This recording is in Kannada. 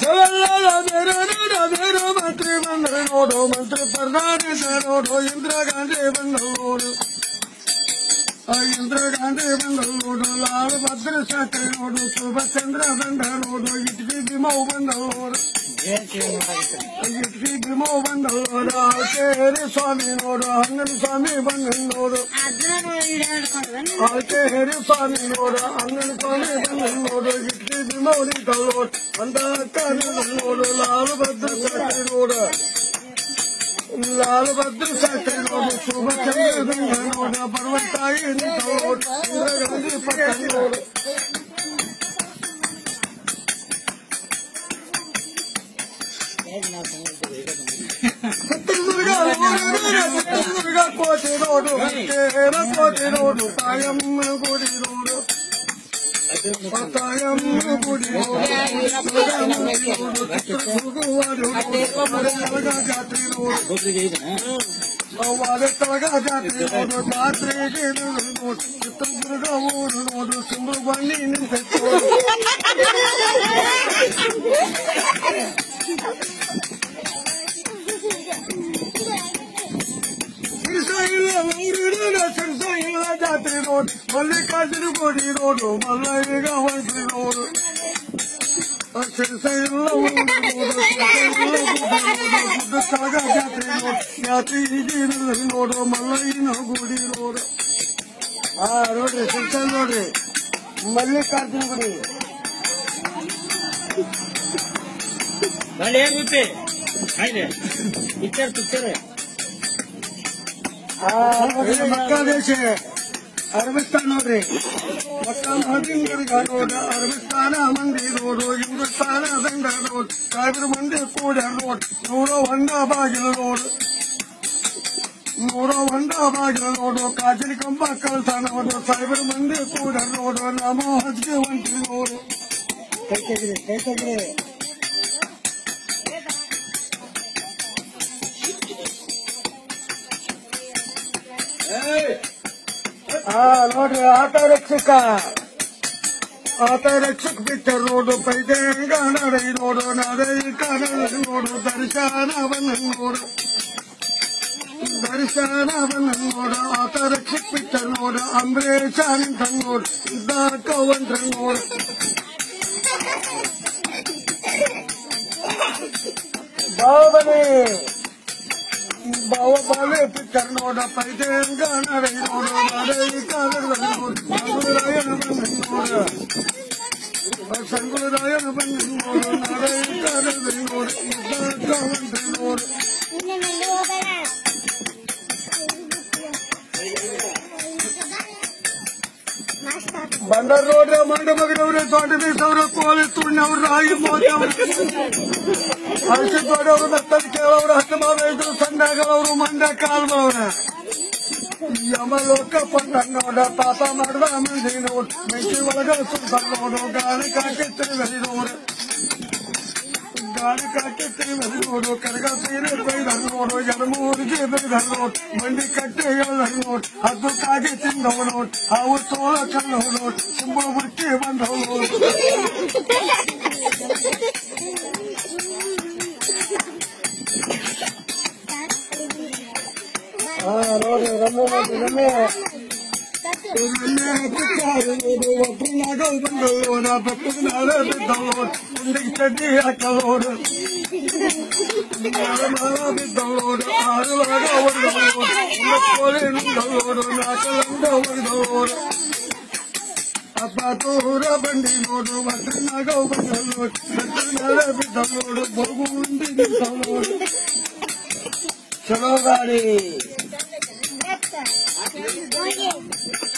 ಮಂತ್ರಿ ಬಂದ್ರೆ ನೋಡು ಮಂತ್ರಿ ಪ್ರಧಾನಿ ನೋಡು ಇಂದಿರಾ ಗಾಂಧಿ ಬಂದು ನೋಡು ಇಂದಿರಾ ಗಾಂಧಿ ಬಂದು ನೋಡು ಲಾಲ್ ಬಹದ್ದೂರ್ ಶಾಸ್ತ್ರಿ ನೋಡು ಸುಭಾಷ್ ಚಂದ್ರ ಬಂದ ನೋಡು ಇಟ್ಕಿ ಭೀಮವ್ ಬಂದ ನೋಡು ಇಟ್ಕಿ ಭೀಮವ್ ಬಂದ ನೋಡು ಆಳ್ಕೆಹೇರಿ ಸ್ವಾಮಿ ನೋಡು ಹಂಗನ ಸ್ವಾಮಿ ಬಂದ ನೋಡು ಆಳ್ಕೆಹೇರಿ ಸ್ವಾಮಿ ನೋಡು ಹಂಗನ ಸ್ವಾಮಿ ಬಂದ ನೋಡು ಇಟ್ಕಿ ಭೀಮವ್ ನಿಂತಲ್ ನೋಡು ಅಂತ ನೋಡು ಲಾಲ್ ಬಹದ್ದೂರ್ ಶಾಸ್ತ್ರಿ ನೋಡು ಲಾಲ್ ಬಹದ್ದೂರ್ ಶಾಸ್ತ್ರಿ ನೋಡು ಸುಭಾಷ್ ಚಂದ್ರ ಬಂದ ನೋಡು ಪರ್ವತಾಯಿ ನಿಂತಲ್ ನೋಡು ಇಂದಿರಾ ಗಾಂಧಿ ಪಕ್ಕ ನೋಡು ಚಿತ್ರದುರ್ಗ ಕೋಟೆ ನೋಡು ಕೋಟೆ ನೋಡು ತಾಯಮ್ಮ ಗುಡಿ ನೋಡು ತಾಯಮ್ಮ ಗುಡಿ ನೋಡು ಚಿತ್ರದುರ್ಗ ಜಾತ್ರೆ ನೋಡು ವಾರತೊಳಗ ಜಾತ್ರೆ ನೋಡು ಜಾತ್ರೆಗೆ ನೋಡು ಚಿತ್ರದುರ್ಗ ಊರು ನೋಡು ಸುಂಬು ಬನ್ನಿ ನಿಂತೈತೆ ಸಿರಿಸಾಯಿಲ್ಲ ಜಾತ್ರೆ ನೋಡು ಮಲ್ಲಿಕಾರ್ಜುನ ಗುಡಿ ನೋಡು ಮಲ್ಲಯ್ಯಗ ಹೊಂಟ್ರಿ ನೋಡು ಸಿರಿಸಾಯಿಲ್ಲ ಗುಡ್ಡಕ್ಕಾಗ ಜಾತ್ರೆ ನೋಡು ಜಾತ್ರೆಗೆ ನೋಡು ಮಲ್ಲಯ್ಯನ ಗುಡಿ ನೋಡು ನೋಡ್ರಿ ಸಿರಿಸಾಯಿ ನೋಡ್ರಿ ಮಲ್ಲಿಕಾರ್ಜುನ ಗುಡಿ ಪಿಕ್ಚರ್ ಮಕ್ಕಳ ದೇಶ ಅರಬಿಸ್ತಾನ್ ನೋಡ್ರಿ ಮಕ್ಕಳ ಹದಿನೈದು ನೋಡು ಅರಬಿಸ್ತಾನ ಮಂದಿ ನೋಡು ಹಿಂದೂಸ್ತಾನ ದಂಡ ನೋಡು 1000 ಮಂದಿ ಕೂಡ ನೋಡು 101 ಬಾಗಿಲು ನೋಡು 101 ಬಾಗಿಲು ನೋಡು ಕಾಜಿನ ಕಂಬ ಕಳಸ ನೋಡು 1000 ಮಂದಿ ಕೂಡ ನೋಡು ನಮೋ ಹಜ್ಗೆ ಹೊಂಟಿ ನೋಡು ಕೈ ತೆಗ್ರಿ ನೋಡ್ರಿ ಆಟ ರಕ್ಷಕ ಪಿಕ್ಚರ್ ನೋಡು ಪೈದೇಂಗ ನಡೈ ನೋಡು ನಡೈ ಕಡಲ ನೋಡು ದರ್ಶನ ಬಂದ ನೋಡು ಆಟ ರಕ್ಷಕ ಪಿಕ್ಚರ್ ನೋಡು ಅಂಬರೀಷ ನಿಂತ ನೋಡು ಕವಂತ್ರ ನೋಡು ಬಾಹುಬಲಿ ಪಿಕ್ಚರ್ ನೋಡ ಪೈದೇಂಗ ನಡೈ ನೋಡು ನಡೈ ಕಡಲ ನೋಡು ಸಂಗುರಾಯನ ಬಂದ ನೋಡು ನಡೈ ಕಡಲ ನೋಡು ಕವಂತ್ರ ನೋಡು ಬಂದರ್ ನೋಡ್ರಿ ಮಂಡ ಮಗನವ್ರೆ ದೊಡ್ಡ ಬೀಸವ್ರು ಕೋಳಿ ತುಣ್ಣವ್ರು ರಾಗಿ ಮೋದವ್ರು ಅರಿಸಿ ದೊಡ್ಡವ್ರು ನತ್ತದ ಕೇಳವ್ರು ಹತ್ತು ಮಾವೈದ್ರು ಸಂಡಾಗವ್ರು ಮಂಡ ಕಾಲ್ಬವ್ರ ಯಮಲೋಕ ಪಂಡ ನೋಡ ಪಾಪ ಮಾಡುವ ಮಂದಿ ನೋಡು ಮೆಂಚಿ ಒಳಗ ಸುತ್ತ ನೋಡು ಗಾಳಿ ಕಾಕಿ ತಿರುಗಲಿ ನೋಡು ಕರಗ ಸೀರೆ ಬೈದರು ನೋಡು ಎರಮೂರಿಗೆ ಬೆಳೆದರು ನೋಡು ಮಂಡಿ ಕಟ್ಟಿ ಹೇಳಿದರು ನೋಡು ಅದು ಕಾಗಿ ತಿಂದವು ನೋಡು ಅವು ತೋಳ ಕಲ್ಲವು ನೋಡು ತುಂಬಾ ಬುಟ್ಟಿ ಬಂದವು ನೋಡು ನೋಡಿ ರಮ್ಮೆ ಒಬ್ಬನಾಗ ಬಂದವನ ಬಪ್ಪದ ನಾಳೆ ಬಿದ್ದವಳು ಮುಂದಿಗೆ ಚಡ್ಡಿ ಹಾಕಲೋಡು ಬಿದ್ದವಳೋಡು ಆರುವಾಗ ಹೊಡೆದವಳು ಕೋಳಿ ನಿಂದವಳೋಡು ನಾಲ್ಕಲಂದ ಹೊಡೆದವಳು ಅಪ್ಪಾತೂರ ಬಂಡಿ ನೋಡು ಒಬ್ಬನಾಗ ಬಂದವಳು ಬಪ್ಪದ ನಾಳೆ ಬಿದ್ದವಳೋಡು ಬಹು ಮುಂದೆ ನಿಂತವಳೋಡು ಚಲೋ ಗಾಡಿ